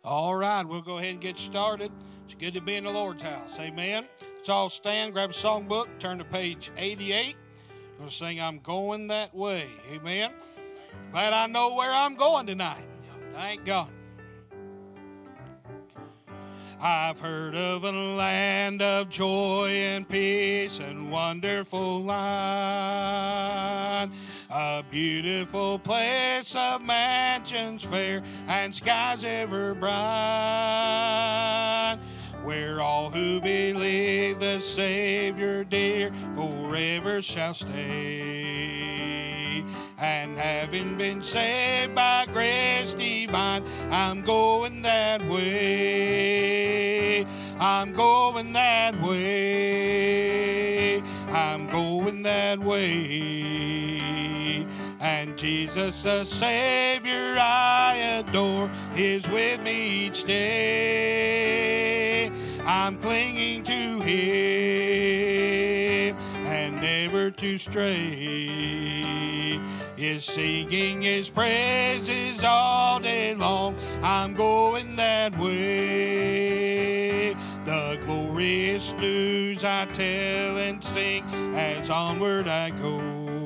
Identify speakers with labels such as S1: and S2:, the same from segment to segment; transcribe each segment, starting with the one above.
S1: All right, we'll go ahead and get started. It's good to be in the Lord's house. Amen. Let's all stand, grab a songbook, turn to page 88. I'm going to sing I'm Going That Way. Amen. Glad I know where I'm going tonight. Thank God. I've heard of a land of joy and peace and wonderful land, a beautiful place of mansions fair and skies ever bright, where all who believe the Savior dear forever shall stay. And having been saved by grace divine, I'm going that way. I'm going that way. I'm going that way. And Jesus the Savior I adore is with me each day. I'm clinging to Him and never to stray. Is singing His praises all day long. I'm going that way. The glorious news I tell and sing as onward I go,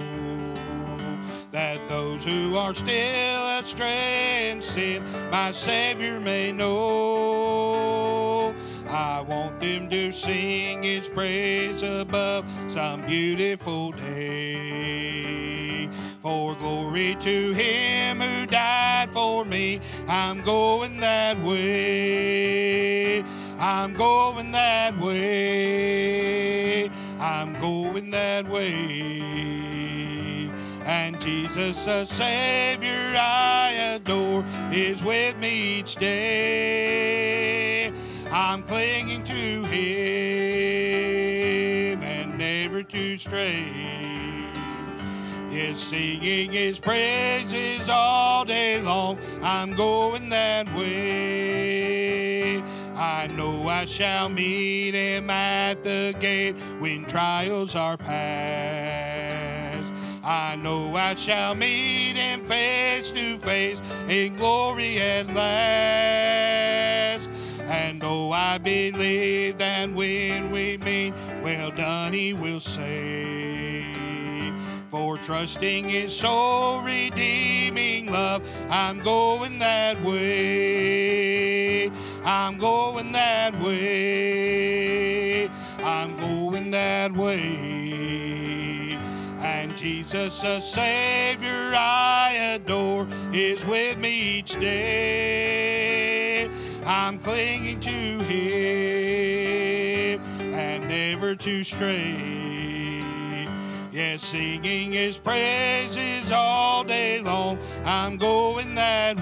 S1: that those who are still astray in sin my Savior may know. I want them to sing His praise above some beautiful day. For glory to Him who died for me, I'm going that way. I'm going that way. I'm going that way. And Jesus the Savior I adore is with me each day. I'm clinging to Him and never to stray. Yes, singing His praises all day long. I'm going that way. I know I shall meet Him at the gate when trials are past. I know I shall meet Him face to face in glory at last. And oh, I believe that when we meet, well done He will say. For trusting His soul redeeming love, I'm going that way. I'm going that way. I'm going that way. And Jesus the Savior I adore is with me each day. I'm clinging to Him and never to stray. Yes, singing His praises all day long. I'm going that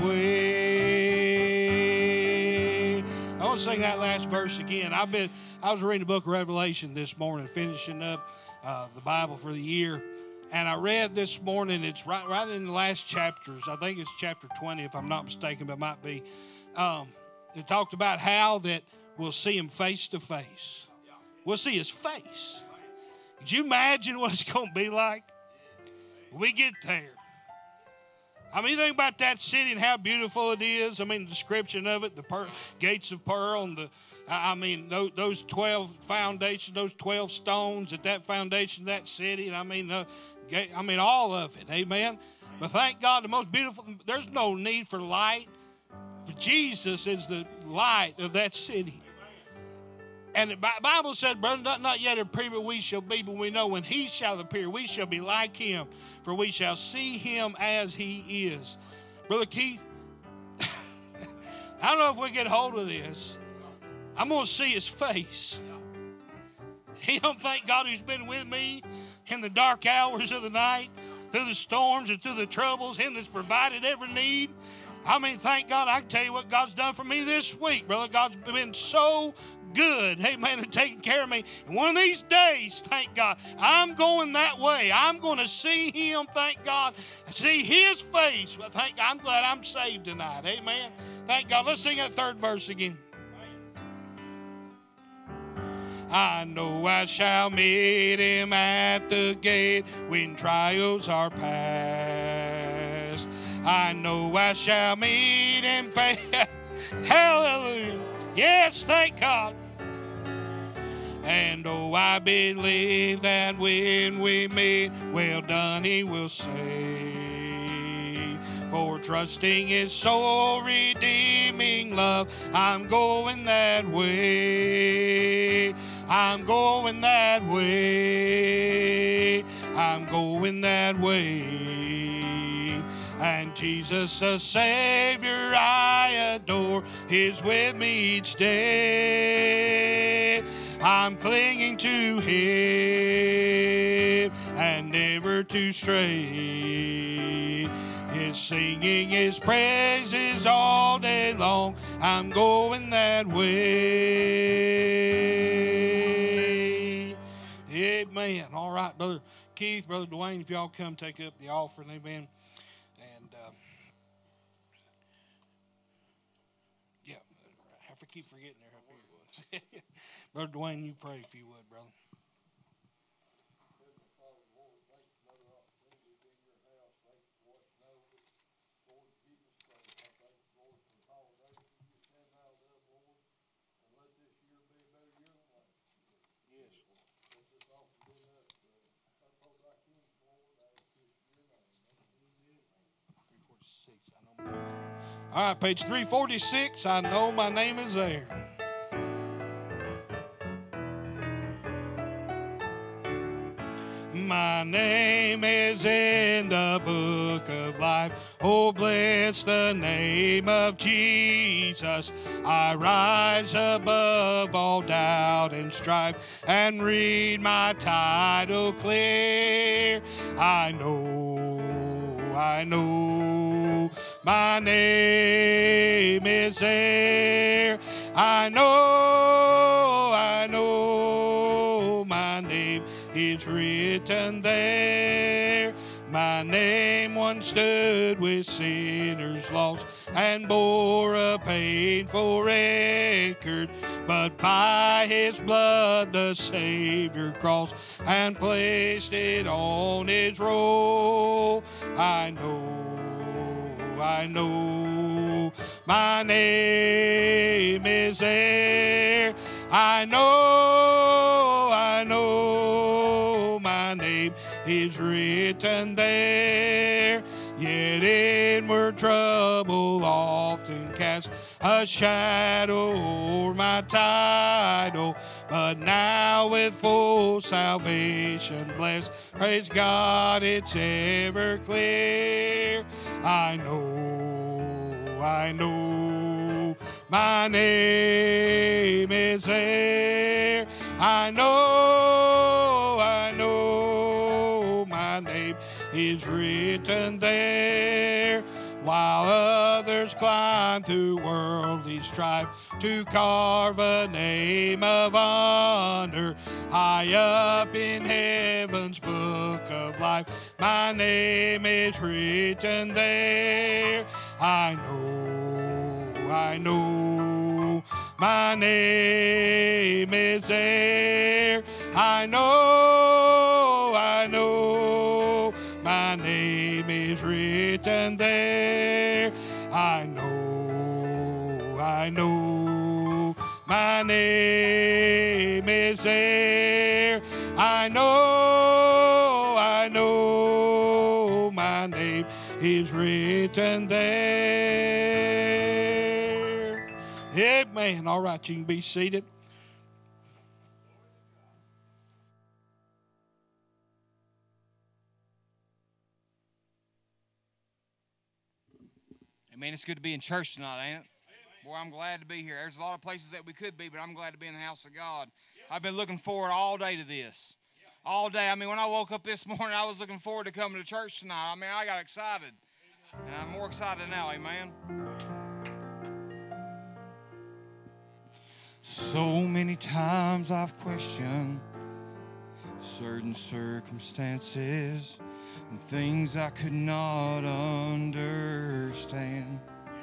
S1: way. I want to sing that last verse again. I was reading the book of Revelation this morning, finishing up the Bible for the year. And I read this morning, it's right in the last chapters. I think it's chapter 20, if I'm not mistaken, but it might be. It talked about how that we'll see Him face to face. We'll see His face. Could you imagine what it's going to be like when we get there? I mean, you think about that city and how beautiful it is. I mean, the description of it, the gates of pearl, and those 12 foundations, those 12 stones at that foundation of that city. And I mean, all of it. Amen. But thank God, the most beautiful. There's no need for light. For Jesus is the light of that city. And the Bible said, brother, not yet appear, but we shall be. But we know when He shall appear, we shall be like Him, for we shall see Him as He is. Brother Keith, I don't know if we get hold of this. I'm going to see His face. Him, thank God, who's been with me in the dark hours of the night, through the storms and through the troubles, Him that's provided every need. I mean, thank God, I can tell you what God's done for me this week, brother. God's been so good, amen, and taking care of me. And one of these days, thank God, I'm going that way. I'm going to see Him, thank God, see His face. Well, I'm glad I'm saved tonight, amen. Thank God. Let's sing that third verse again. I know I shall meet Him at the gate when trials are past. I know I shall meet Him face. Hallelujah. Yes, thank God. And oh, I believe that when we meet, well done, He will say. For trusting His soul redeeming love, I'm going that way. I'm going that way. I'm going that way. And Jesus, the Savior I adore, is with me each day. I'm clinging to Him and never to stray. His singing His praises all day long. I'm going that way. Amen. All right, Brother Keith, Brother Dwayne, if y'all come take up the offering, amen. And yeah, I have to keep forgetting there how big it was. Brother Dwayne, you pray if you would, brother. All right, page 346, I know my name is there. My name is in the book of life. Oh, bless the name of Jesus. I rise above all doubt and strife and read my title clear. I know my name is there. I know my name is written there. My name once stood with sinners lost and bore a painful record. But by His blood the Savior crossed and placed it on His roll. I know my name is there. I know my name is written there. Yet inward trouble often casts a shadow o'er my title. But now with full salvation blessed, praise God, it's ever clear. I know my name is there. I know my name is written there. While others climb through worldly strife to carve a name of honor, high up in heaven's book of life, my name is written there. I know my name is there. I know my name is written there. I know my name is there. I know my name is written there. Amen. All right, you can be seated.
S2: Man, it's good to be in church tonight, ain't it? Boy, I'm glad to be here. There's a lot of places that we could be, but I'm glad to be in the house of God. I've been looking forward all day to this. All day. I mean, when I woke up this morning, I was looking forward to coming to church tonight. I mean, I got excited. And I'm more excited now, amen. So many times I've questioned certain circumstances and things I could not understand.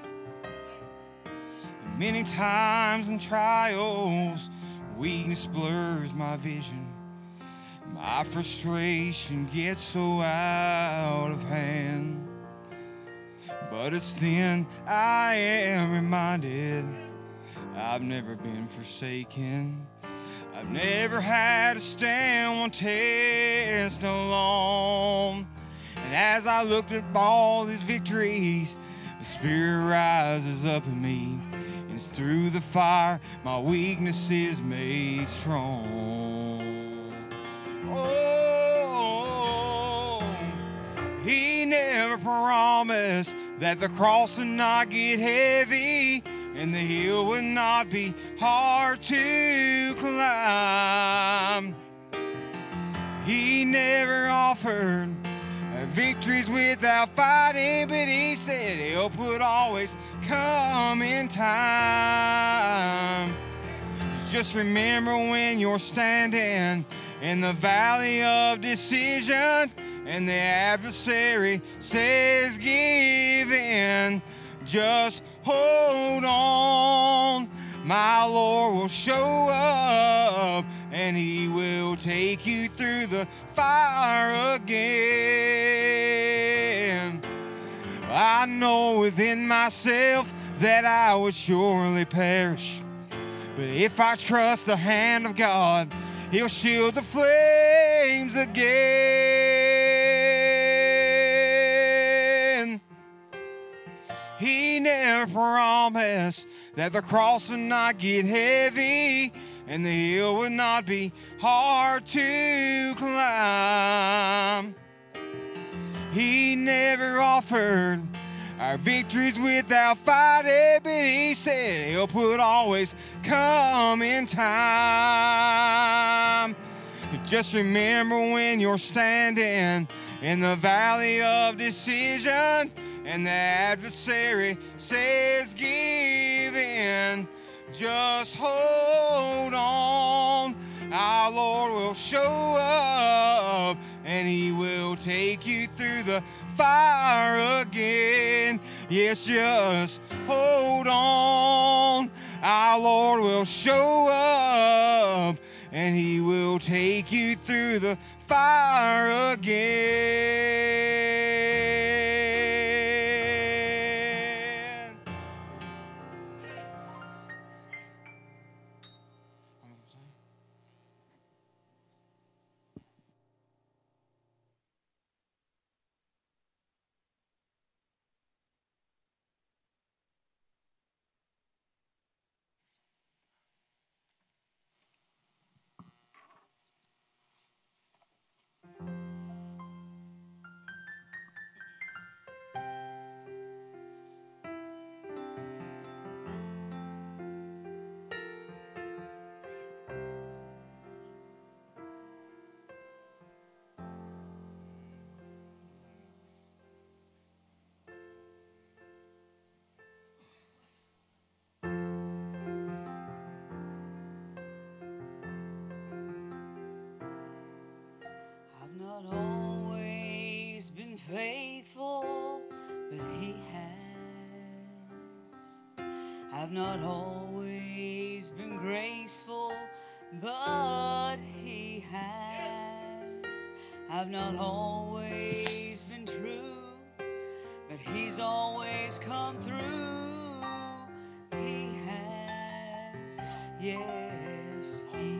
S2: And many times in trials, weakness blurs my vision. My frustration gets so out of hand. But it's then I am reminded I've never been forsaken. I've never had to stand one test alone. And as I looked at all these victories, the Spirit rises up in me. And it's through the fire my weakness is made strong. Oh, He never promised that the cross would not get heavy and the hill would not be hard to climb. He never offered victories without fighting, but He said help would always come in time. Just remember when you're standing in the valley of decision and the adversary says give in, just hold on. My Lord will show up and He will take you through the fire again. I know within myself that I would surely perish, but if I trust the hand of God, He'll shield the flames again. He never promised that the cross would not get heavy and the hill would not be hard to climb. He never offered our victories without fighting, but He said help would always come in time. Just remember when you're standing in the valley of decision and the adversary says give in, just hold on. Our Lord will show up and He will take you through the fire again. Yes, just hold on. Our Lord will show up and He will take you through the fire again.
S3: I've not always been faithful, but He has. I've not always been graceful, but He has. I've not always been true, but He's always come through. He has, yes, He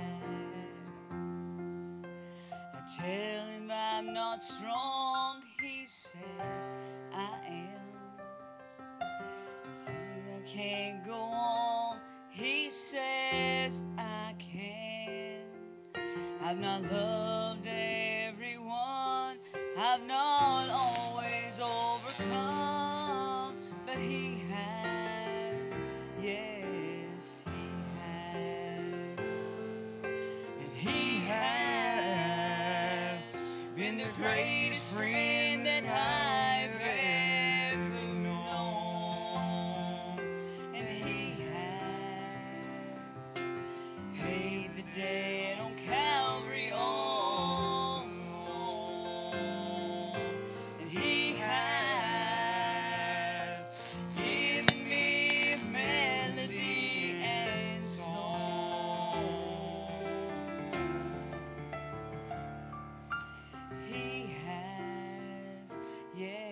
S3: has. Tell Him I'm not strong, He says I am. I say I can't go on, He says I can. I've not loved everyone, I've not always overcome, but He has, yes, He has. And He has been the greatest friend that I've ever known. And He has paid the debt on Calvary all alone. And He has given me a melody and song. He has, yeah.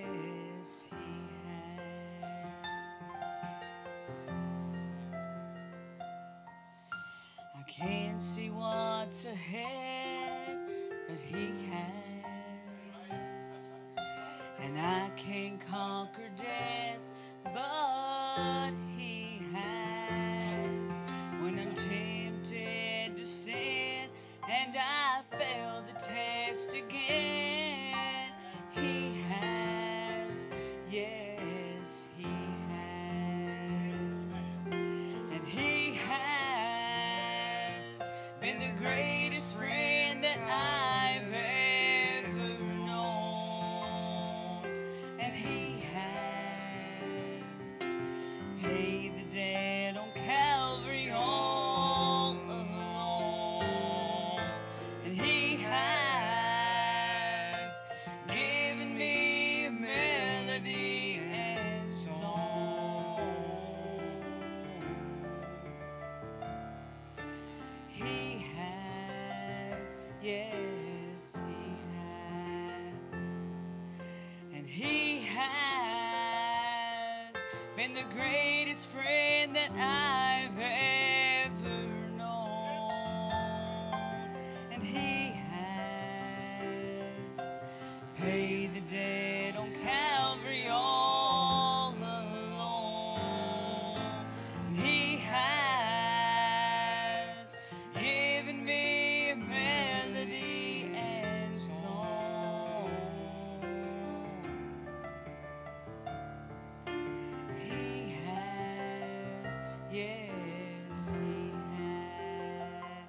S3: can't see what's ahead, but He has. And I can't conquer death, but He has. When I'm tempted to sin and I fail the test again, He has, yes, He has. And He has been the greatest friend that I've ever known. And He has paid the debt on Calvary all alone. And He has given me a melody and song. He has, yes, He has. And He has been the greatest friend that I've ever known. And He has paid the debt on Calvary all alone. And He has given me a melody and song. He has, yes, He has.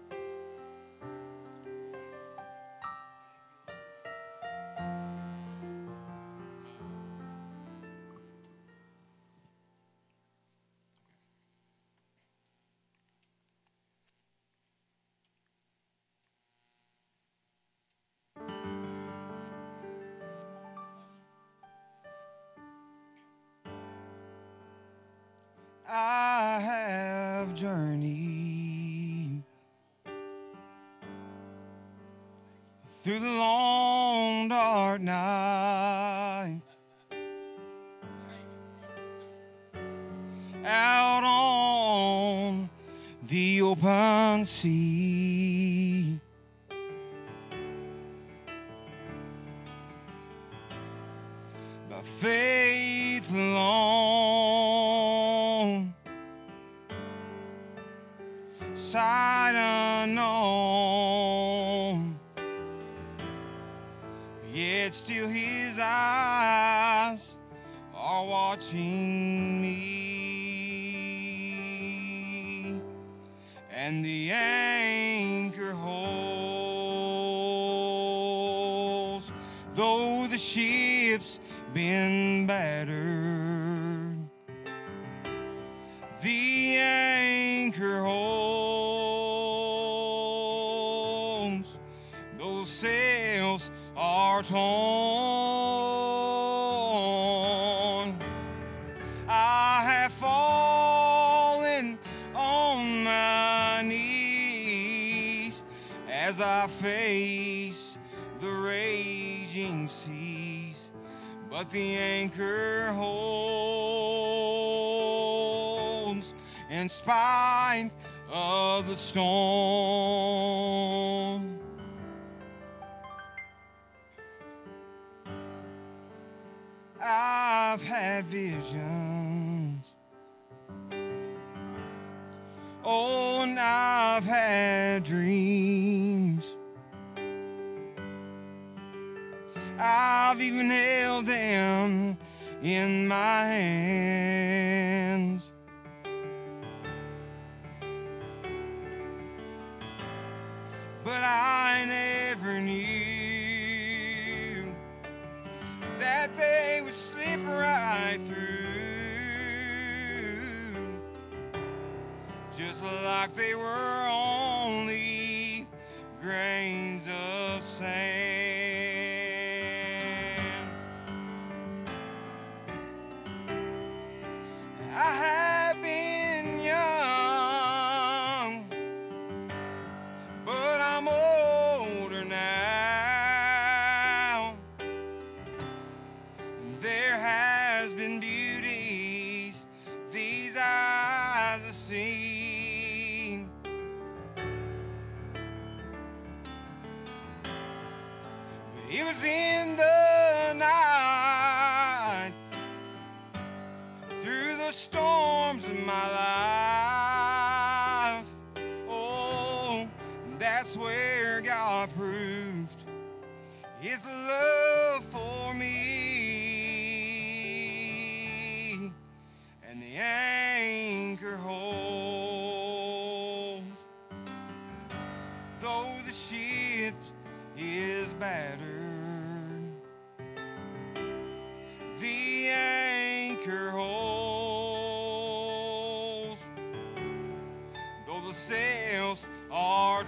S1: I have journeyed through the long dark night, out on the open sea. By faith alone, sight unknown, yet still His eyes are watching me, and the anchor holds, though the ship's been battered, the anchor holds, those sails are torn. I have fallen on my knees as I face the raging seas, but the anchor holds in spite of the storm. I've had visions, oh, and I've had dreams. I've even held them in my hands. But I never knew that they would slip right through, just like they were only grains of sand. I have been young, but I'm older now. There has been beauties these eyes have seen,
S2: It was in the night, through the storms of my life. Oh, that's where God proved His love for me. And the anchor holds, though the ship is battered. The anchor holds, though the sails are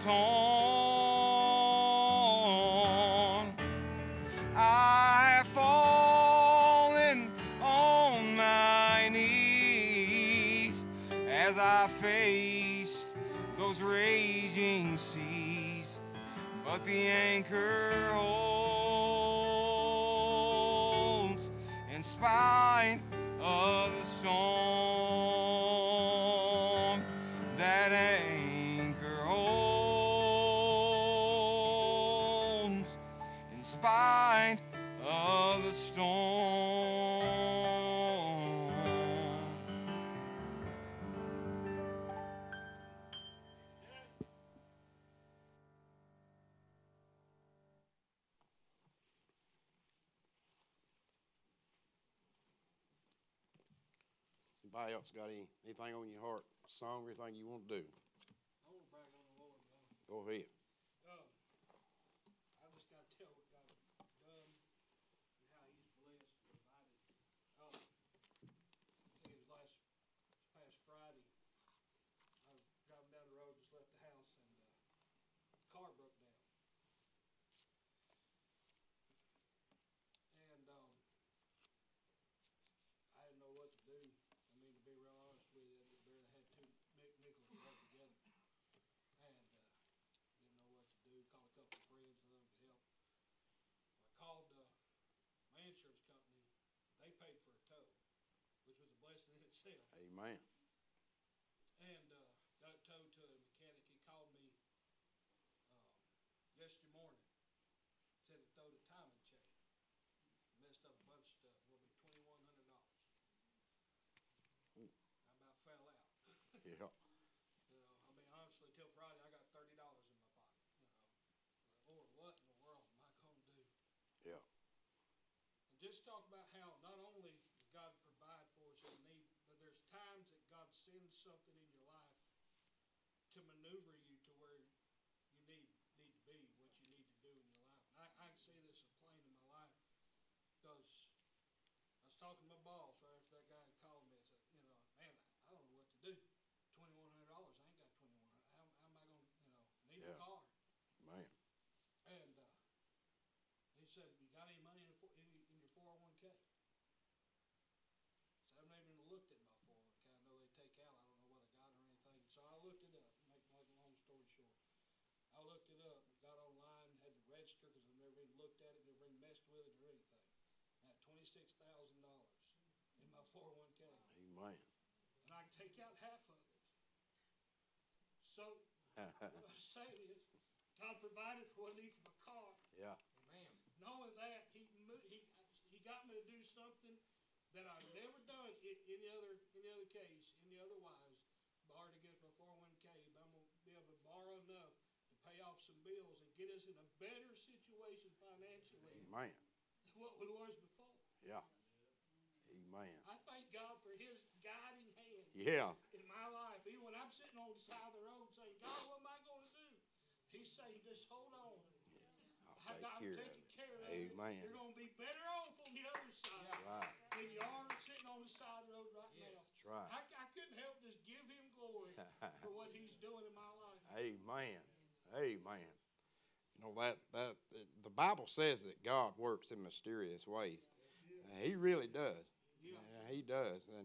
S2: torn. I have fallen on my knees as I faced those raging seas, but the anchor holds in spite of the storm. That anchor holds in spite of the storm.
S4: Somebody else got anything on your heart, song, anything you want to do?
S1: I want to brag on the Lord, y'all.
S4: Go ahead.
S1: I just got to tell what God has done and how He's blessed and provided. I think it was past Friday. I was driving down the road, just left the house, and the car broke down. And I didn't know what to do. I mean, to be real honest with you, I barely had two nickels to rub together. And didn't know what to do. Called a couple of friends, none of them could help. I called my insurance company. They paid for a tow, which was a blessing in itself.
S4: Amen.
S1: And got it towed to a mechanic. He called me yesterday morning. Said he throwed a timing chain. Messed up a bunch of stuff. Will be $2,100. I about fell out.
S4: Yeah.
S1: You know, I mean, honestly, till Friday, I got $30 in my pocket. You know, Lord, what in the world am I going to do?
S4: Yeah.
S1: And just talk about how not only does God provide for us in need, but there's times that God sends something in your life to maneuver you to where you need to be, what you need to do in your life. And I can see this as plain in my life because I was talking to my boss right after that guy had called me and said, you know, man, I don't know what to do. $2,100, I ain't got $2,100. How am I going to, need a car?
S4: Man.
S1: And he said, you got any money in your 401k? So I haven't even looked at my 401k. I know they take out. I don't know what I got or anything. So I looked it up. Make a long story short. I looked it up, got online, had to register because I've never even looked at it, never even messed with it or anything. I had $26,000 in my 401k.
S4: Amen.
S1: And I can take out half of it. So what I'm saying is, God provided for what I need for my car.
S4: Yeah.
S2: Amen.
S1: Knowing that, he got me to do something that I've never done any other case, any otherwise, borrowed against my 401k, but I'm going to be able to borrow enough to pay off some bills and get us in a better situation financially
S4: Amen.
S1: than what we was before.
S4: Yeah. Amen.
S1: I thank God for His guiding hand
S4: Yeah.
S1: in my life. Even when I'm sitting on the side of the road saying, God, what am I going to do? He's saying, just hold on.
S4: I'll take
S1: I'm
S4: care of
S1: taking
S4: it.
S1: care of it.
S4: Amen.
S1: You're going to be better off on the other side
S4: Right.
S1: than you are sitting on the side of the road right now.
S4: That's right.
S1: I couldn't help just give Him glory for what He's doing in my life.
S4: Amen. Amen. You know that the Bible says that God works in mysterious ways. He really does.
S1: Yeah.
S4: He does. And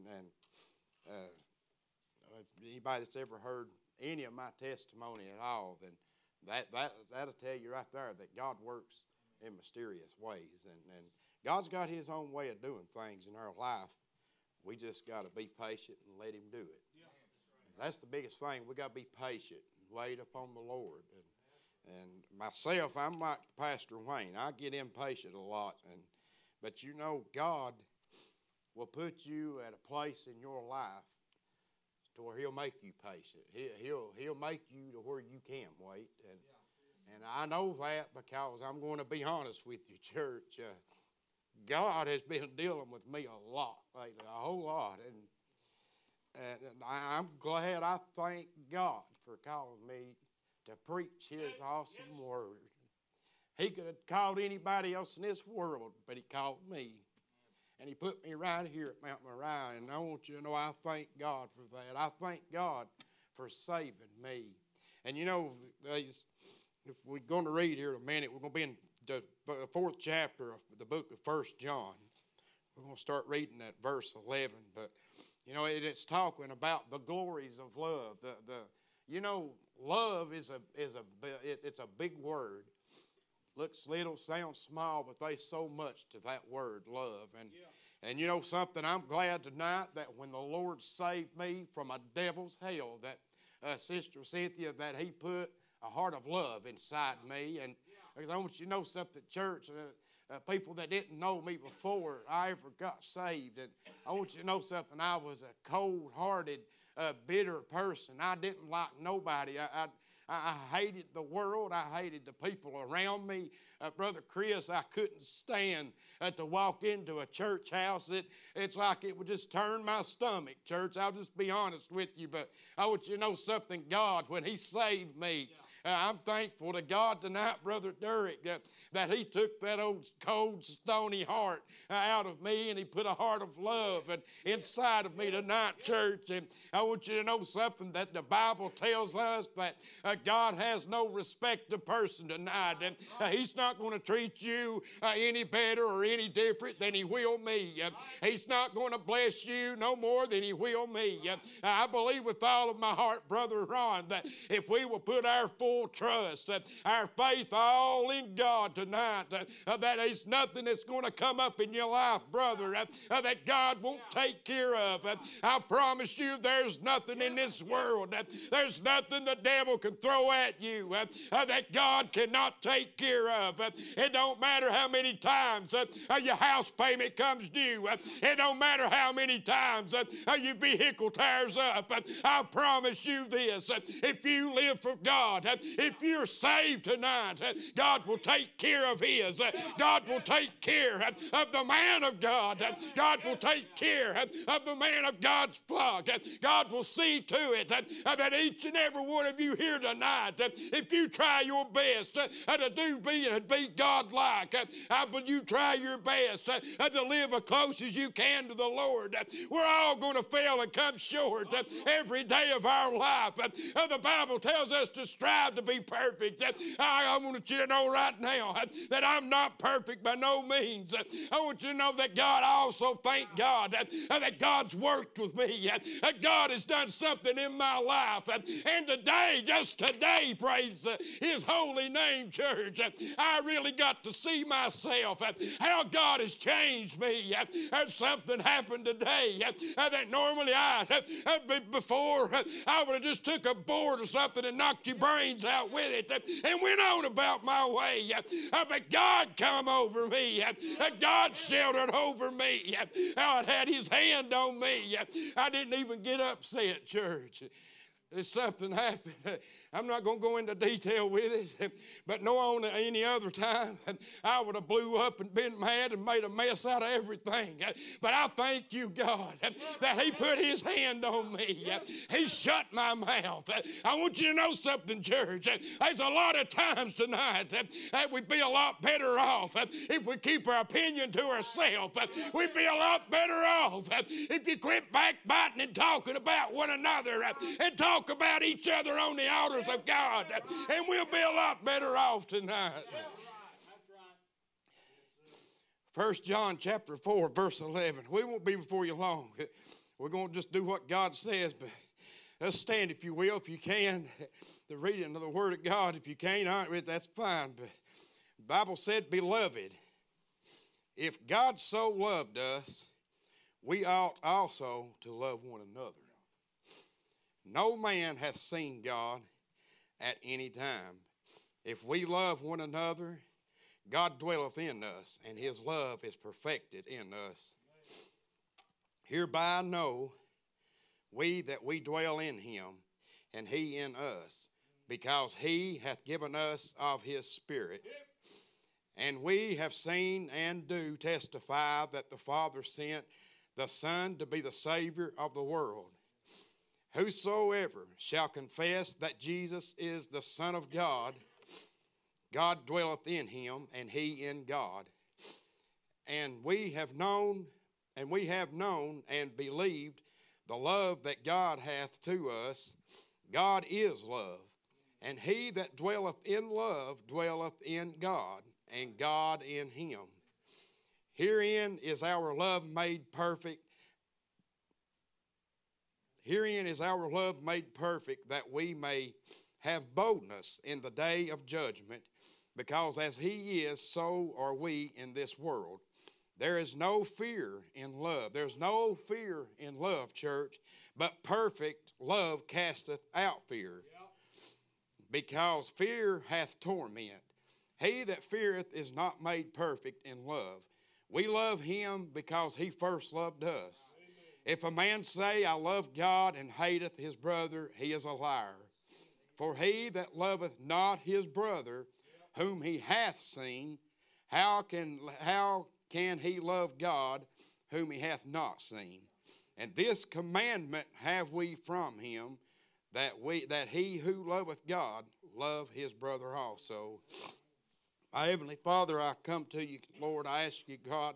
S4: anybody that's ever heard any of my testimony at all, then that'll tell you right there that God works in mysterious ways. And God's got His own way of doing things in our life. We just got to be patient and let Him do it.
S1: Yeah.
S4: That's the biggest thing. We got to be patient and wait upon the Lord. And myself, I'm like Pastor Wayne. I get impatient a lot, but you know, God will put you at a place in your life to where He'll make you patient. He'll make you to where you can wait. And I know that because I'm going to be honest with you, church. God has been dealing with me a lot lately, a whole lot. And I'm glad. I thank God for calling me to preach His awesome word. He could have called anybody else in this world, but He called me. And He put me right here at Mount Moriah. And I want you to know I thank God for that. I thank God for saving me. And you know, if we're going to read here in a minute, we're going to be in the 4th chapter of the book of 1 John. We're going to start reading at verse 11. But, you know, it's talking about the glories of love. You know, love is a big word. Looks little, sounds small, but there's so much to that word, love. And you know something, I'm glad tonight that when the Lord saved me from a devil's hell, that Sister Cynthia, that He put a heart of love inside me. And because I want you to know something, church, people that didn't know me before I ever got saved. And I want you to know something, I was a cold-hearted, bitter person. I didn't like nobody. I hated the world. I hated the people around me. Brother Chris, I couldn't stand to walk into a church house. It's like it would just turn my stomach, church. I'll just be honest with you. But I want you to know something, God, when He saved me, I'm thankful to God tonight, Brother Derek, that He took that old cold, stony heart out of me and He put a heart of love inside of me tonight, church. And I want you to know something, that the Bible tells us that God has no respect to person tonight. And He's not going to treat you any better or any different than He will me. He's not going to bless you no more than He will me. I believe with all of my heart, Brother Ron, that if we will put our full trust, our faith all in God tonight, that there's nothing that's going to come up in your life, brother, that God won't take care of. I promise you there's nothing in this world, there's nothing the devil can throw at you that God cannot take care of. It don't matter how many times your house payment comes due. It don't matter how many times your vehicle tires up. I promise you this, if you live for God, if you're saved tonight, God will take care of His. God will take care of the man of God. God will take care of the man of God's flock. God will see to it that each and every one of you here tonight, if you try your best to be God-like, but you try your best to live as close as you can to the Lord, we're all going to fail and come short every day of our life. The Bible tells us to strive to be perfect. I want you to know right now that I'm not perfect by no means. I want you to know that God, I also thank God that God's worked with me. That God has done something in my life. And today, just today, praise His holy name, church, I really got to see myself, how God has changed me. Something happened today that normally before I would have just took a board or something and knocked your brains out with it and went on about my way. But God come over me. God sheltered over me. God had His hand on me. I didn't even get upset, church. Something happened. I'm not going to go into detail with it, but no on any other time, I would have blew up and been mad and made a mess out of everything. But I thank you, God, that He put His hand on me. He shut my mouth. I want you to know something, church. There's a lot of times tonight that we'd be a lot better off if we keep our opinion to ourselves. We'd be a lot better off if you quit backbiting and talking about one another and talk about each other on the altars of God, and we'll be a lot better off tonight. 1 John chapter 4, verse 11. We won't be before you long. We're going to just do what God says, but let's stand, if you will, if you can. The reading of the Word of God, if you can't, all right, that's fine. But the Bible said, beloved, if God so loved us, we ought also to love one another. No man hath seen God at any time. If we love one another, God dwelleth in us, and his love is perfected in us. Hereby know we that we dwell in him, and he in us, because he hath given us of his Spirit. And we have seen and do testify that the Father sent the Son to be the Savior of the world. Whosoever shall confess that Jesus is the Son of God, God dwelleth in him, and he in God. And we have known and believed the love that God hath to us. God is love, and he that dwelleth in love dwelleth in God, and God in him. Herein is our love made perfect. Herein is our love made perfect, that we may have boldness in the day of judgment, because as he is, so are we in this world. There is no fear in love. There's no fear in love, church, but perfect love casteth out fear, because fear hath torment. He that feareth is not made perfect in love. We love him because he first loved us. If a man say, I love God, and hateth his brother, he is a liar. For he that loveth not his brother, whom he hath seen, how can he love God, whom he hath not seen? And this commandment have we from him, that he who loveth God love his brother also. My Heavenly Father, I come to you, Lord. I ask you, God,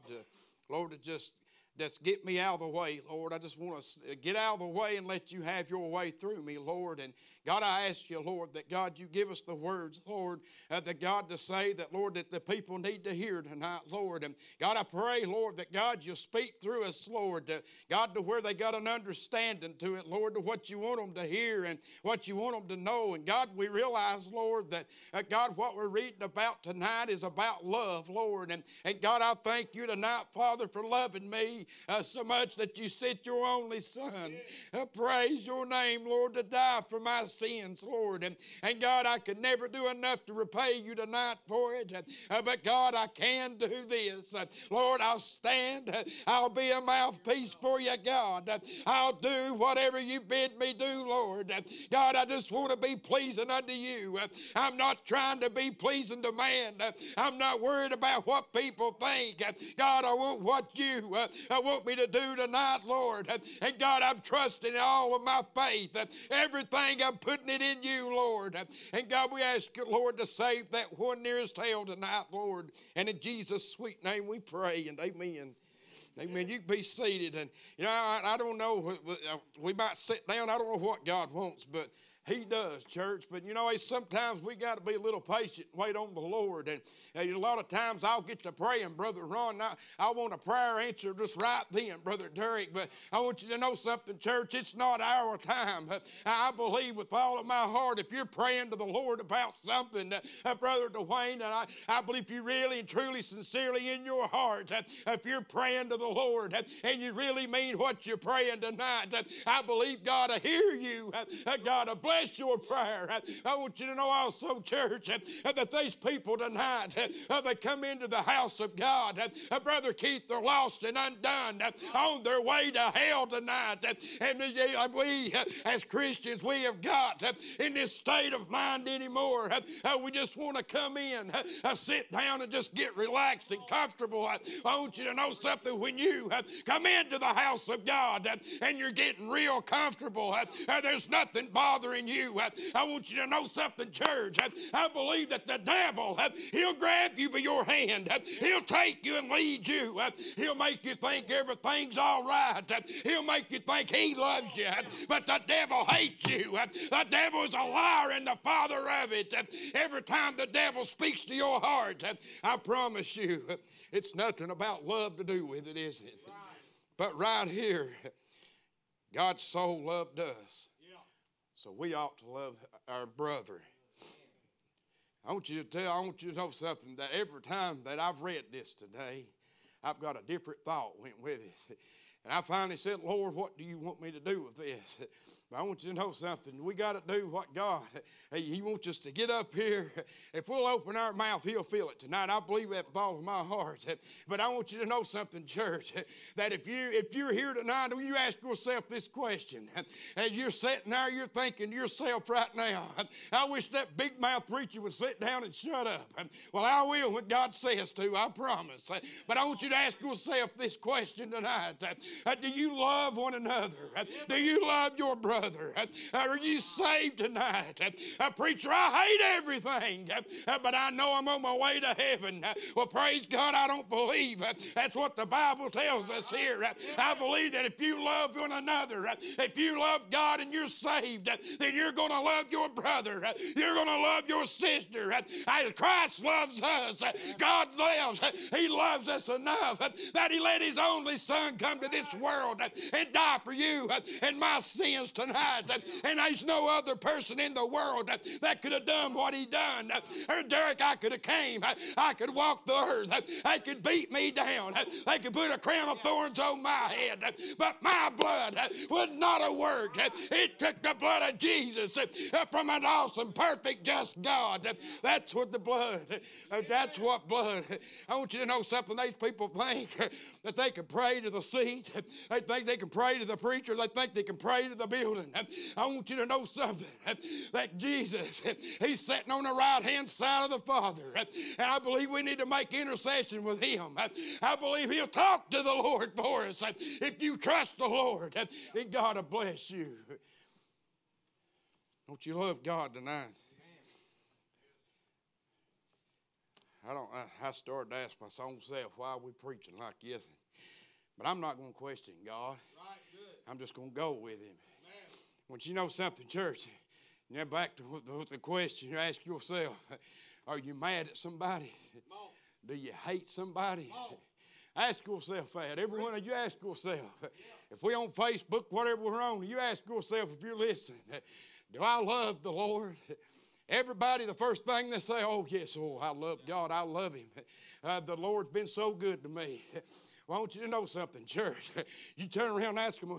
S4: to just get me out of the way, Lord. I just want to get out of the way and let you have your way through me, Lord. And God, I ask you, Lord, that God, you give us the words, Lord, that God to say that, Lord, that the people need to hear tonight, Lord. And God, I pray, Lord, that God, you'll speak through us, Lord, God, to where they got an understanding to it, Lord, to what you want them to hear and what you want them to know. And God, we realize, Lord, that God, what we're reading about tonight is about love, Lord. And God, I thank you tonight, Father, for loving me so much that you sent your only Son. Praise your name, Lord, to die for my sins, Lord. And God, I could never do enough to repay you tonight for it. But God, I can do this. Lord, I'll stand. I'll be a mouthpiece for you, God. I'll do whatever you bid me do, Lord. God, I just want to be pleasing unto you. I'm not trying to be pleasing to man. I'm not worried about what people think. God, I want what you want me to do tonight, Lord. And God, I'm trusting in all of my faith. Everything, I'm putting it in you, Lord. And God, we ask you, Lord, to save that one nearest hell tonight, Lord. And in Jesus' sweet name we pray, and amen. Amen. You can be seated. And, you know, I don't know. We might sit down. I don't know what God wants, but he does, church. But, you know, sometimes we got to be a little patient and wait on the Lord. And a lot of times I'll get to praying, Brother Ron. I want a prayer answer just right then, Brother Derek. But I want you to know something, church. It's not our time. I believe with all of my heart, if you're praying to the Lord about something, Brother Dwayne, and I believe you really and truly, sincerely in your heart, if you're praying to the Lord and you really mean what you're praying tonight, I believe God will hear you. God will bless your prayer. I want you to know also, church, that these people tonight, they come into the house of God. Brother Keith, they're lost and undone on their way to hell tonight. And we, as Christians, we have got in this state of mind anymore. We just want to come in, sit down, and just get relaxed and comfortable. I want you to know something. When you come into the house of God and you're getting real comfortable, there's nothing bothering you. I want you to know something, church. I believe that the devil, he'll grab you by your hand. He'll take you and lead you. He'll make you think everything's all right. He'll make you think he loves you. But the devil hates you. The devil is a liar and the father of it. Every time the devil speaks to your heart, I promise you, it's nothing about love to do with it, is it? But right here, God so loved us. So we ought to love our brother. I want you to know something, that every time that I've read this today, I've got a different thought went with it. And I finally said, Lord, what do you want me to do with this? I want you to know something. We got to do what God, He wants us to get up here. If we'll open our mouth, He'll feel it tonight. I believe that with all of my heart. But I want you to know something, church, that if you're here tonight, you ask yourself this question. As you're sitting there, you're thinking to yourself right now, I wish that big mouth preacher would sit down and shut up. Well, I will when God says to, I promise. But I want you to ask yourself this question tonight. Do you love one another? Do you love your brother? Are you saved tonight? Preacher, I hate everything, but I know I'm on my way to heaven. Well, praise God, I don't believe that's what the Bible tells us here. I believe that if you love one another, if you love God and you're saved, then you're going to love your brother. You're going to love your sister. As Christ loves us, God loves. He loves us enough that He let His only Son come to this world and die for you and my sins tonight. And there's no other person in the world that could have done what He done. Or Derek, I could have came. I could walk the earth. They could beat me down. They could put a crown of thorns on my head. But my blood would not have worked. It took the blood of Jesus from an awesome, perfect, just God. That's what the blood, that's what blood. I want you to know something. These people think that they can pray to the seat. They think they can pray to the preacher. They think they can pray to the building. I want you to know something, that Jesus, He's sitting on the right-hand side of the Father, and I believe we need to make intercession with Him. I believe He'll talk to the Lord for us. If you trust the Lord, then God will bless you. Don't you love God tonight? I started to ask my own self, why are we preaching like this? But I'm not going to question God. I'm just going to go with Him. Once you know something, church, now back to the question you ask yourself, are you mad at somebody? Do you hate somebody? Ask yourself that. Every one of you ask yourself. If we're on Facebook, whatever we're on, you ask yourself if you're listening, do I love the Lord? Everybody, the first thing they say, oh, yes, oh, I love God, I love Him. The Lord's been so good to me. Well, I want you to know something, church. You turn around and ask them,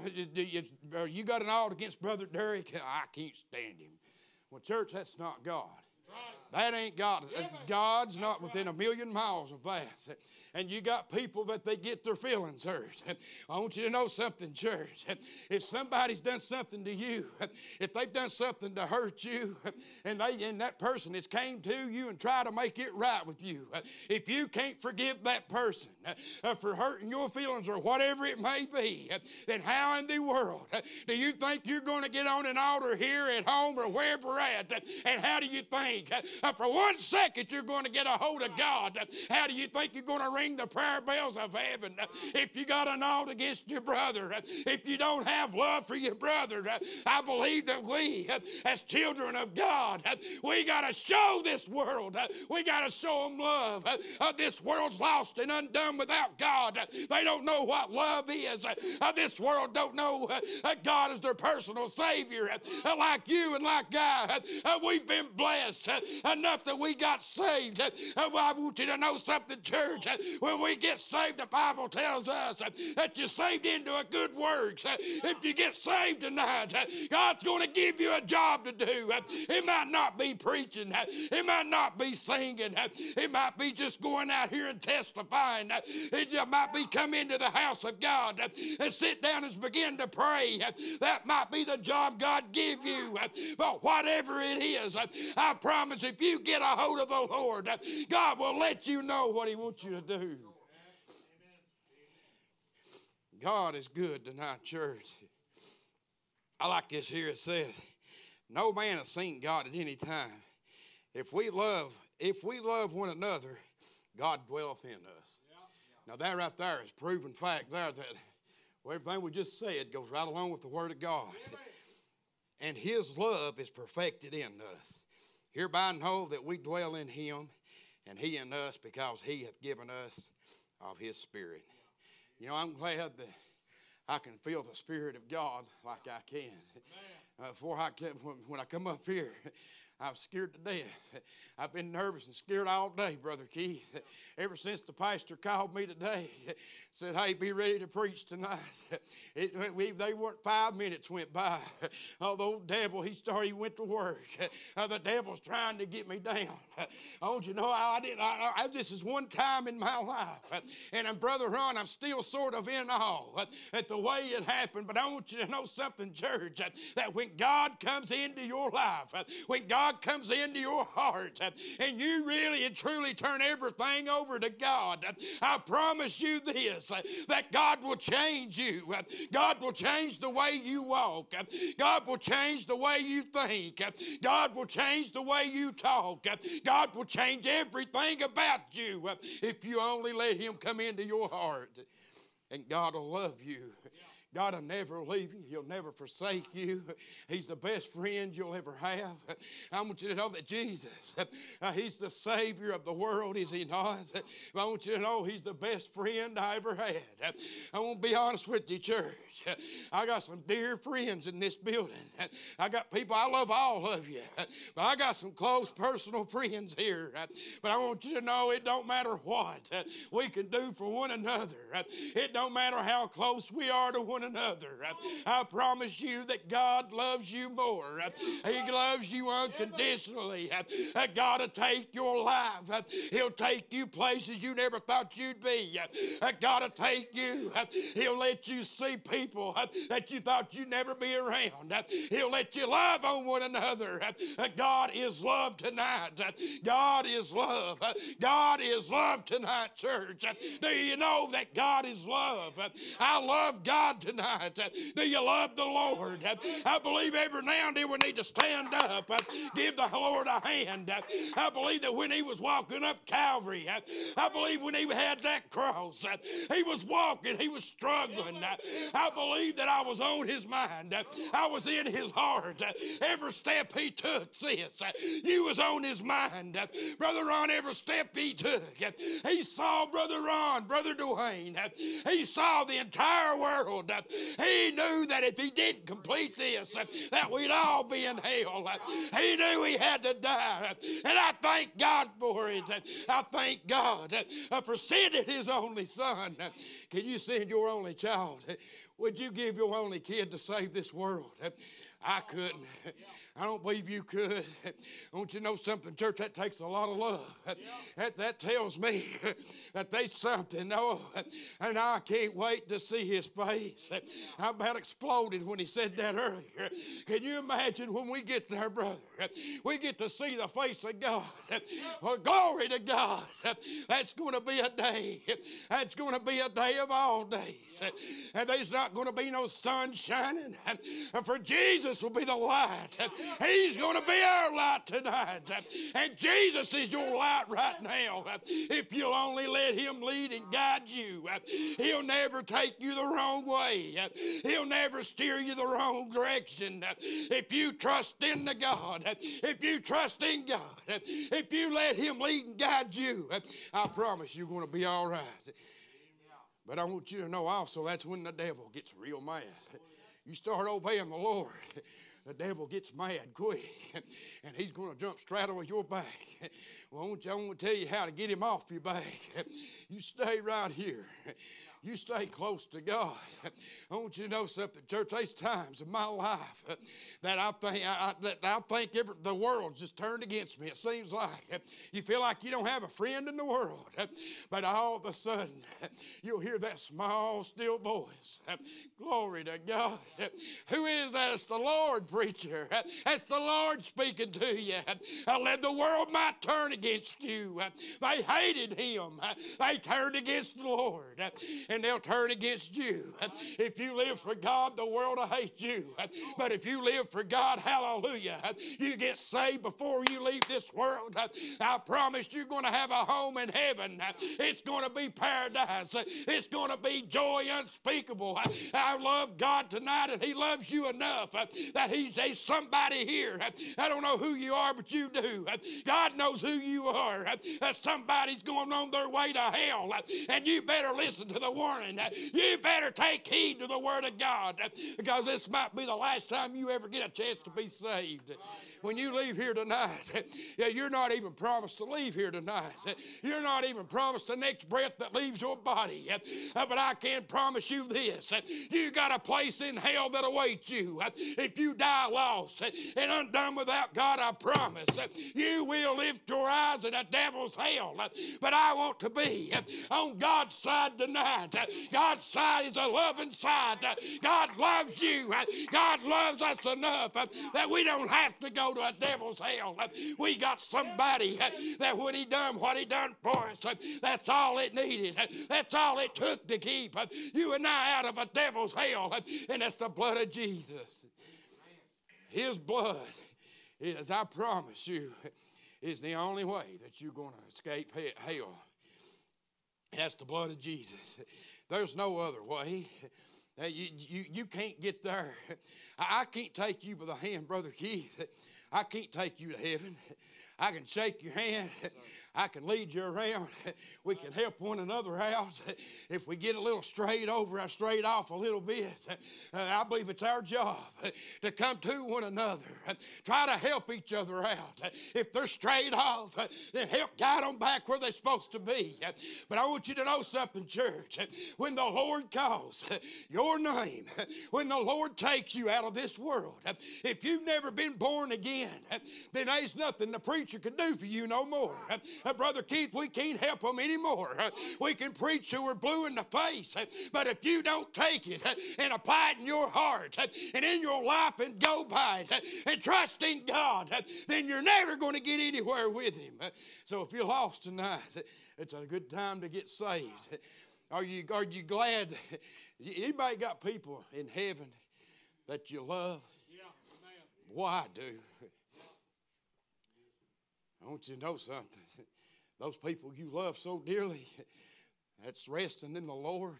S4: you got an ought against Brother Derek? I can't stand him. Well, church, that's not God. That ain't God. God's not within a million miles of that. And you got people that they get their feelings hurt. I want you to know something, church. If somebody's done something to you, if they've done something to hurt you, and that person has came to you and tried to make it right with you, if you can't forgive that person for hurting your feelings or whatever it may be, then how in the world do you think you're going to get on an altar here at home or wherever at? And how do you think for 1 second you're going to get a hold of God? How do you think you're going to ring the prayer bells of heaven if you got an ought against your brother? If you don't have love for your brother, I believe that we, as children of God, we got to show this world, we got to show them love. This world's lost and undone without God. They don't know what love is. This world don't know God is their personal Savior. Like you and like I, we've been blessed enough that we got saved. I want you to know something, church. When we get saved, the Bible tells us that you're saved into a good works. If you get saved tonight, God's going to give you a job to do. It might not be preaching. It might not be singing. It might be just going out here and testifying. It might be come into the house of God and sit down and begin to pray. That might be the job God give you. But whatever it is, I promise if you get a hold of the Lord, God will let you know what He wants you to do. God is good tonight, church. I like this here. It says, no man has seen God at any time. If we love one another, God dwelleth in us. Now that right there is proven fact there that everything we just said goes right along with the Word of God. And His love is perfected in us. Hereby know that we dwell in Him and He in us, because He hath given us of His Spirit. You know, I'm glad that I can feel the Spirit of God like I can. When I come up here, I was scared to death. I've been nervous and scared all day, Brother Keith. Ever since the pastor called me today, said, hey, be ready to preach tonight. They weren't 5 minutes went by. Oh, the old devil, he went to work. The devil's trying to get me down. Oh, you know, this is one time in my life. And Brother Ron, I'm still sort of in awe at the way it happened. But I want you to know something, church, that when God comes into your life, when God comes into your heart, and you really and truly turn everything over to God, I promise you this, that God will change you. God will change the way you walk. God will change the way you think. God will change the way you talk. God will change everything about you if you only let Him come into your heart. And God will love you. God will never leave you. He'll never forsake you. He's the best friend you'll ever have. I want you to know that Jesus, He's the Savior of the world, is He not? I want you to know He's the best friend I ever had. I want to be honest with you, church. I got some dear friends in this building. I got people, I love all of you, but I got some close personal friends here. But I want you to know it don't matter what we can do for one another. It don't matter how close we are to one another. I promise you that God loves you more. He loves you unconditionally. God will take your life. He'll take you places you never thought you'd be. God will take you. He'll let you see people that you thought you'd never be around. He'll let you love on one another. God is love tonight. God is love. God is love tonight, church. Do you know that God is love? I love God tonight. Do you love the Lord? I believe every now and then we need to stand up, give the Lord a hand. I believe that when He was walking up Calvary, I believe when He had that cross, He was walking, He was struggling. I believe that I was on His mind. I was in His heart. Every step He took, sis, you was on His mind. Brother Ron, every step he took, he saw Brother Ron, Brother Dwayne. He saw the entire world. He knew that if he didn't complete this, that we'd all be in hell. He knew he had to die. And I thank God for it. I thank God for sending His only Son. Can you send your only child? Would you give your only kid to save this world? I couldn't. I don't believe you could. I want you to know something, church, that takes a lot of love. That tells me that there's something. Oh, and I can't wait to see his face. I about exploded when he said that earlier. Can you imagine when we get there, brother? We get to see the face of God. Well, glory to God. That's going to be a day. That's going to be a day of all days. And there's not going to be no sun shining. For Jesus will be the light. He's going to be our light tonight. And Jesus is your light right now. If you'll only let Him lead and guide you, He'll never take you the wrong way. He'll never steer you the wrong direction. If you trust in the God, if you trust in God, if you let Him lead and guide you, I promise you're going to be all right. But I want you to know also that's when the devil gets real mad. You start obeying the Lord, the devil gets mad quick, and he's going to jump straight on your back. Well, I want to tell you how to get him off your back. You stay right here. You stay close to God. I want you to know something, church. There's times in my life that I think the world's just turned against me. It seems like you feel like you don't have a friend in the world, but all of a sudden you'll hear that small, still voice. Glory to God. Who is that? It's the Lord, preacher. That's the Lord speaking to you. The world might turn against you. They hated Him. They turned against the Lord. And they'll turn against you. If you live for God, the world will hate you. But if you live for God, hallelujah, you get saved before you leave this world. I promise you're going to have a home in heaven. It's going to be paradise. It's going to be joy unspeakable. I love God tonight, and He loves you enough that He there's somebody here. I don't know who you are, but you do. God knows who you are. Somebody's going on their way to hell, and you better listen to the warning. You better take heed to the Word of God, because this might be the last time you ever get a chance to be saved. When you leave here tonight, you're not even promised to leave here tonight. You're not even promised the next breath that leaves your body. But I can promise you this. You got a place in hell that awaits you. If you die lost and undone without God, I promise you will lift your eyes in the devil's hell. But I want to be on God's side tonight. God's side is a loving side. God loves you. God loves us enough that we don't have to go to a devil's hell. We got somebody that when he done what he done for us, that's all it needed. That's all it took to keep you and I out of a devil's hell, and that's the blood of Jesus. His blood is, I promise you, is the only way that you're going to escape hell. That's the blood of Jesus. There's no other way. You can't get there. I can't take you by the hand, Brother Keith. I can't take you to heaven. I can shake your hand. I can lead you around. We can help one another out. If we get a little strayed off a little bit, I believe it's our job to come to one another. Try to help each other out. If they're strayed off, then help guide them back where they're supposed to be. But I want you to know something, church. When the Lord calls your name, when the Lord takes you out of this world, if you've never been born again, then there's nothing the preacher can do for you no more. Brother Keith, we can't help them anymore. We can preach till we're blue in the face, but if you don't take it and apply it in your heart and in your life and go by it and trust in God, then you're never going to get anywhere with Him. So if you're lost tonight, it's a good time to get saved. Are you glad? Anybody got people in heaven that you love?
S1: Yeah, amen.
S4: Boy, I do. I want you to know something. Those people you love so dearly, that's resting in the Lord.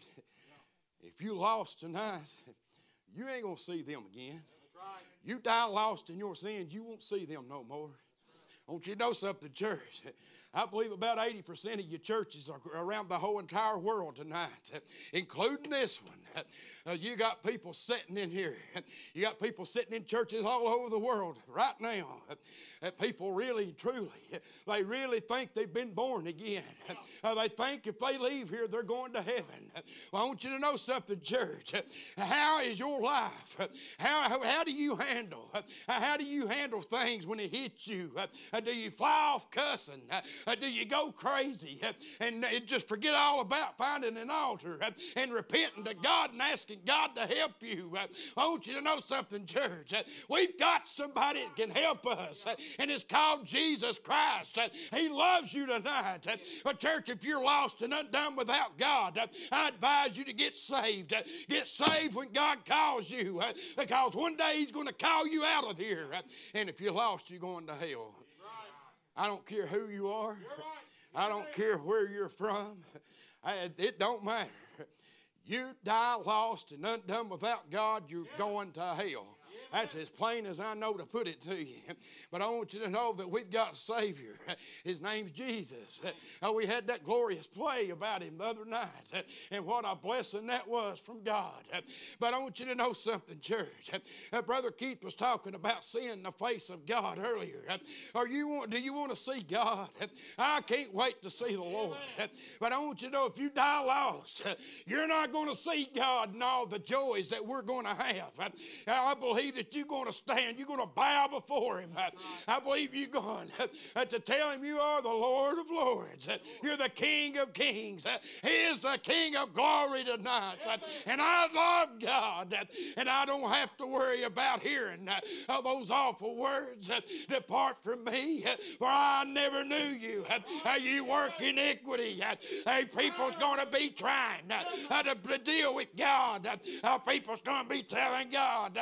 S4: If you lost tonight, you ain't going to see them again. You die lost in your sins, you won't see them no more. I want you to know something, church. I believe about 80% of your churches are around the whole entire world tonight, including this one. You got people sitting in here. You got people sitting in churches all over the world right now. People really, truly, they really think they've been born again. They think if they leave here, they're going to heaven. Well, I want you to know something, church. How is your life? How do you handle? How do you handle things when it hits you? Do you fly off cussing? Do you go crazy and just forget all about finding an altar and repenting to God and asking God to help you? I want you to know something, church. We've got somebody that can help us, and it's called Jesus Christ. He loves you tonight. But church, if you're lost and undone without God, I advise you to get saved. Get saved when God calls you, because one day He's going to call you out of here. And if you're lost, you're going to hell. I don't care who you are. I don't care where you're from. It don't matter. You die lost and undone without God, you're going to hell. That's as plain as I know to put it to you. But I want you to know that we've got a Savior. His name's Jesus. We had that glorious play about Him the other night, and what a blessing that was from God. But I want you to know something, church. Brother Keith was talking about seeing the face of God earlier. Do you want to see God? I can't wait to see the Lord. But I want you to know, if you die lost, you're not going to see God and all the joys that we're going to have. I believe that you're going to stand, you're going to bow before Him. I believe you're going to tell Him you are the Lord of Lords. You're the King of Kings. He is the King of glory tonight. And I love God, and I don't have to worry about hearing those awful words. Depart from me, for I never knew you. You work iniquity. People's going to be trying to deal with God. People's going to be telling God, oh,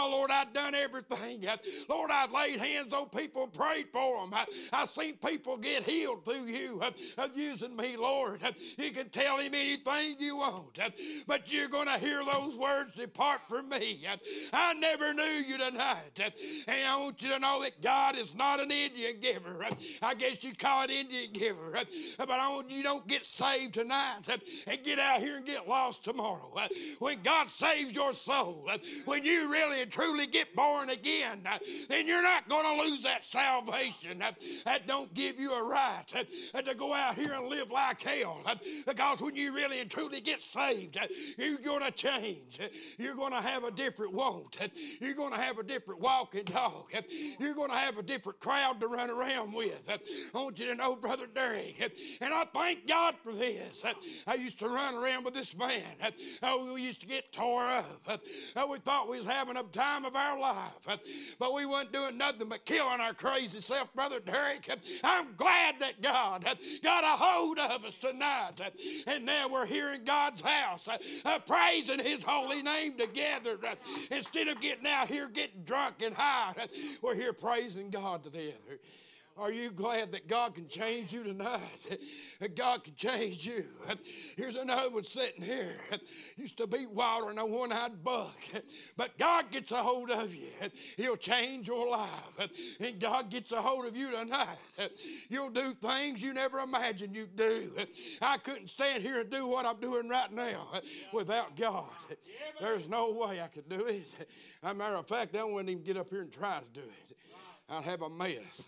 S4: Oh, Lord, I've done everything. Lord, I've laid hands on people and prayed for them. I've seen people get healed through you using me, Lord. You can tell him anything you want, but you're going to hear those words, depart from me. I never knew you tonight. And I want you to know that God is not an Indian giver. I guess you call it Indian giver. But I want you don't get saved tonight and get out here and get lost tomorrow. When God saves your soul, when you really and truly get born again, then you're not going to lose that salvation. That don't give you a right to go out here and live like hell. Because when you really and truly get saved, you're going to change. You're going to have a different want. You're going to have a different walking dog. You're going to have a different crowd to run around with. I want you to know, Brother Derek, and I thank God for this. I used to run around with this man. We used to get tore up. We thought we was having a time of our life, but we wasn't doing nothing but killing our crazy self, Brother Derek. I'm glad that God got a hold of us tonight, and now we're here in God's house, praising his holy name together. Instead of getting out here getting drunk and high, we're here praising God together. Are you glad that God can change you tonight? That God can change you. Here's another one sitting here. Used to be wilder than a one-eyed buck. But God gets a hold of you. He'll change your life. And God gets a hold of you tonight. You'll do things you never imagined you'd do. I couldn't stand here and do what I'm doing right now without God. There's no way I could do it. As a matter of fact, I wouldn't even get up here and try to do it. I'd have a mess.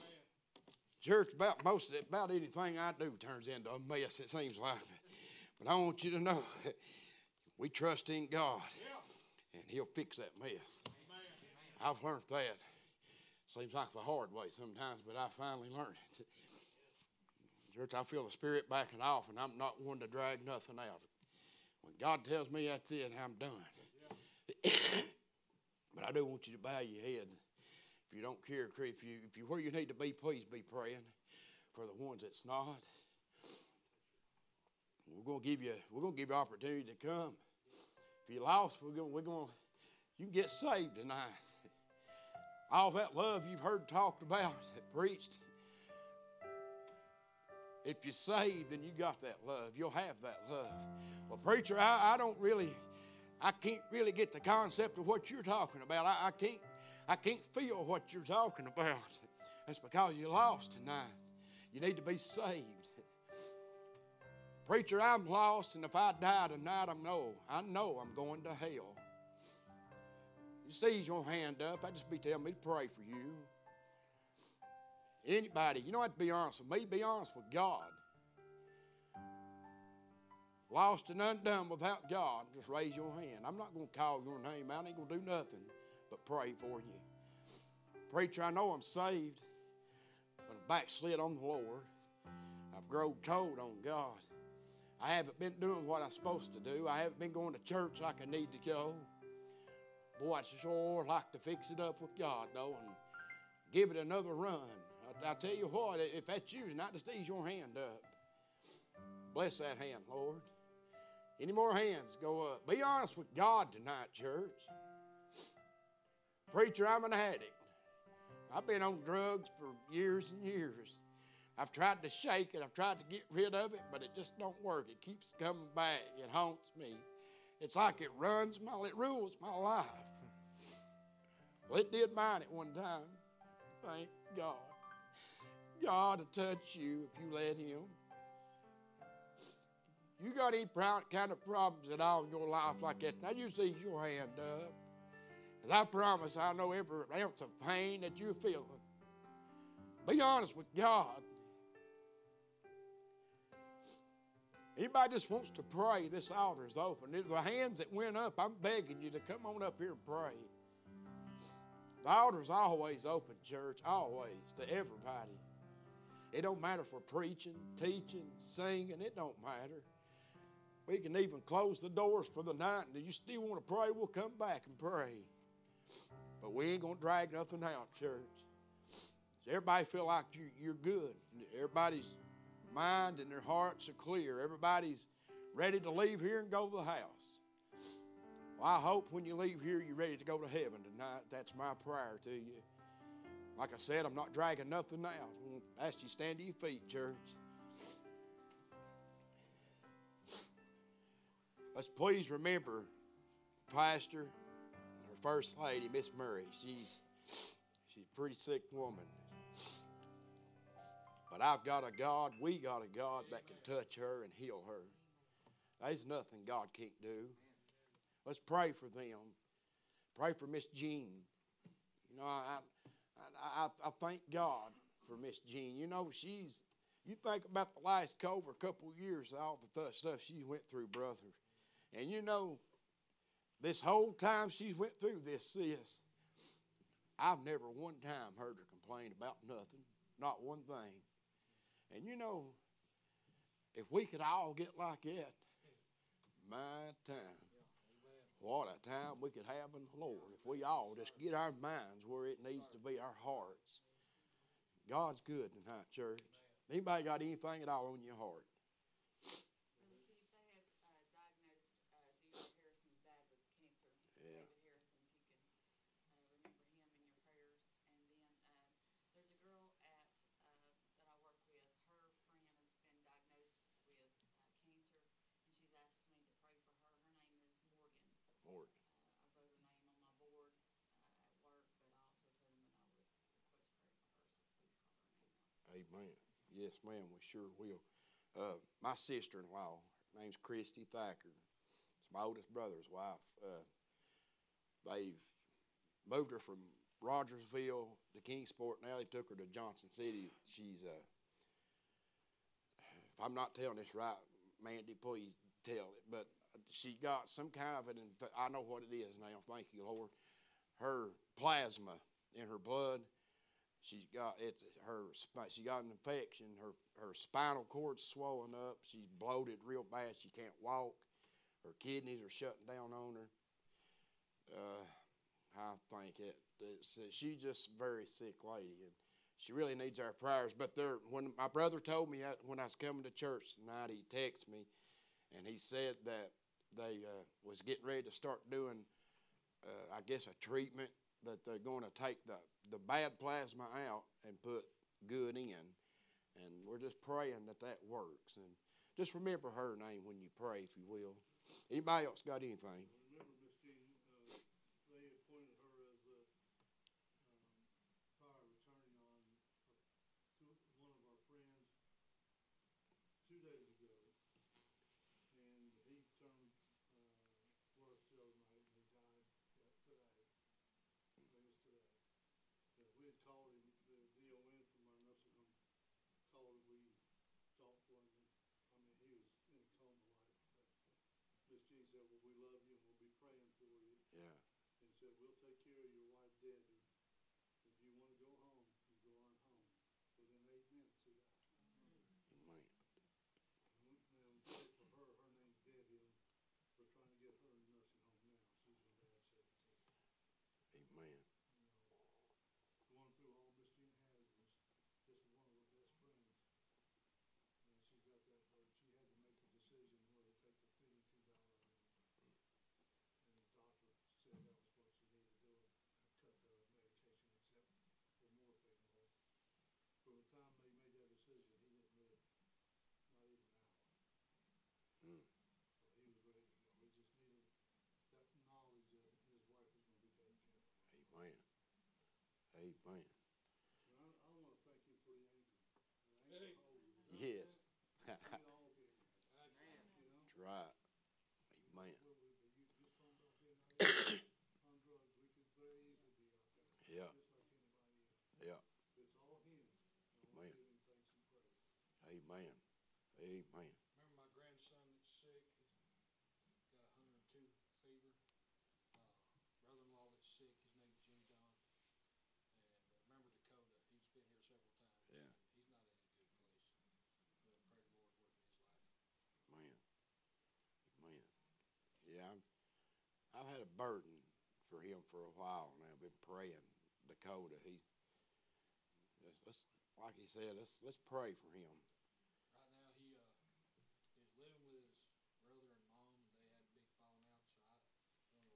S4: Church, about anything I do turns into a mess, it seems like. But I want you to know, we trust in God, and he'll fix that mess. I've learned that. Seems like the hard way sometimes, but I finally learned it. Church, I feel the Spirit backing off, and I'm not one to drag nothing out. When God tells me that's it, I'm done. But I do want you to bow your heads. If you don't care, if you're where you need to be, please be praying for the ones that's not. We're going to give you opportunity to come. If you're lost, you can get saved tonight. All that love you've heard talked about, preached. If you're saved, then you got that love. You'll have that love. Well, preacher, I can't really get the concept of what you're talking about. I can't feel what you're talking about. That's because you're lost tonight. You need to be saved. Preacher, I'm lost, and if I die tonight, I know I'm going to hell. You seize your hand up. I just be telling me to pray for you. Anybody, you don't have to be honest with me. Be honest with God. Lost and undone without God, just raise your hand. I'm not going to call your name out. I ain't going to do nothing but pray for you. Preacher, I know I'm saved, but I'm backslid on the Lord. I've grown cold on God. I haven't been doing what I'm supposed to do. I haven't been going to church like I need to go. Boy, I'd sure like to fix it up with God, though, and give it another run. I'll tell you what, if that's you tonight, just ease your hand up. Bless that hand, Lord. Any more hands go up. Be honest with God tonight, church. Preacher, I'm an addict. I've been on drugs for years and years. I've tried to shake it. I've tried to get rid of it, but it just don't work. It keeps coming back. It haunts me. It's like it rules my life. Well, it did mine at one time. Thank God. God will touch you if you let him. You got any kind of problems at all in your life like that? Now you seize your hand up. As I promise, I know every ounce of pain that you're feeling. Be honest with God. Anybody just wants to pray, this altar is open. The hands that went up, I'm begging you to come on up here and pray. The altar's always open, church, always, to everybody. It don't matter if we're preaching, teaching, singing, it don't matter. We can even close the doors for the night, and if you still want to pray, we'll come back and pray. But we ain't going to drag nothing out, church. Everybody feel like you're good. Everybody's mind and their hearts are clear. Everybody's ready to leave here and go to the house. Well, I hope when you leave here, you're ready to go to heaven tonight. That's my prayer to you. Like I said, I'm not dragging nothing out. I ask you to stand to your feet, church. Let's please remember Pastor, our First Lady, Miss Murray. She's a pretty sick woman. But I've got a God, we got a God that can touch her and heal her. There's nothing God can't do. Let's pray for them. Pray for Miss Jean. You know, I thank God for Miss Jean. You know, you think about the last couple of years, all the stuff she went through, brother. And you know, this whole time she went through this, sis, I've never one time heard her complain about nothing, not one thing. And you know, if we could all get like that, my time, what a time we could have in the Lord. If we all just get our minds where it needs to be, our hearts. God's good tonight, church. Anybody got anything at all on your heart? Amen. Yes, ma'am, we sure will. My sister-in-law, her name's Christy Thacker. It's my oldest brother's wife. They've moved her from Rogersville to Kingsport. Now they took her to Johnson City. She's, if I'm not telling this right, Mandy, please tell it. But she got some kind of I know what it is now. Thank you, Lord. Her plasma in her blood. She got an infection. Her spinal cord's swollen up. She's bloated real bad. She can't walk. Her kidneys are shutting down on her. I think she's just a very sick lady, and she really needs our prayers. But when my brother told me when I was coming to church tonight, he texted me, and he said that they was getting ready to start doing, I guess, a treatment that they're going to take the bad plasma out and put good in. And we're just praying that works. And just remember her name when you pray, if you will. Anybody else got anything?
S5: Remember, Miss Jean, they appointed her as the power of attorney on one of our friends 2 days ago. And he turned worse the other night, and he died today. I think it was today. But we had called him, the DON from our nursing home called him, we talked for him. I mean, he was in a coma Miss Jean said, well, we love you and we'll be praying for you.
S4: Yeah.
S5: And said, we'll take care of your wife, Debbie. If you want to go home, you go on home. Within 8 minutes, he died.
S4: Amen.
S5: And pray for her. Her name's Debbie. And we're trying to get her in the nursing home now. She's in bad shape, too.
S4: Amen.
S5: Going through all Miss Jean has is just one of her best friends. And she's got that hurt. She had to make the decision where to take the $52 in. And the doctor said that was what she needed to do. Cut the medication except for morphine. Well, from the time they made that decision, he didn't live not even an hour. So he was ready to go. He just needed that knowledge that his wife was going to be taken care of.
S4: Amen. Amen.
S5: And I want to thank you for the anchor. The anchor holds you.
S4: Yes.
S5: We all get it.
S4: That's right. Amen.
S5: You just don't up in on drugs. We could very easily be out there.
S4: Yeah.
S5: Just like anybody else.
S4: Yeah.
S5: It's all him. I
S4: Amen.
S5: want to give him thanks and praise.
S4: Amen. Amen.
S6: Remember my grandson that's sick? He's got 102 fever. Brother-in-law that's sick, his name's Jim John. And remember Dakota, he's been here several times.
S4: Yeah.
S6: He's not in a good place. But I pray the Lord work in his life.
S4: Amen. Amen. Yeah, I've had a burden for him for a while now. I've been praying. Dakota, let's like he said, let's pray for him.
S6: Right now he is living with his brother and mom, and they had a big falling out, so I don't know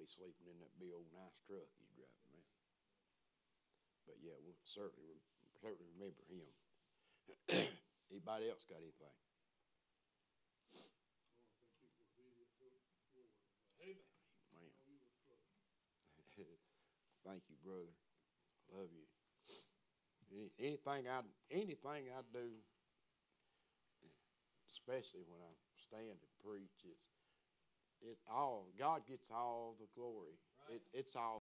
S4: be sleeping in that big old nice truck he's driving around. But yeah, we'll certainly remember him. Anybody else got anything?
S6: Amen.
S4: Man. Thank you, brother. Love you. Anything I do, especially when I stand and preach, it's all God gets all the glory.
S6: Right.
S4: It's all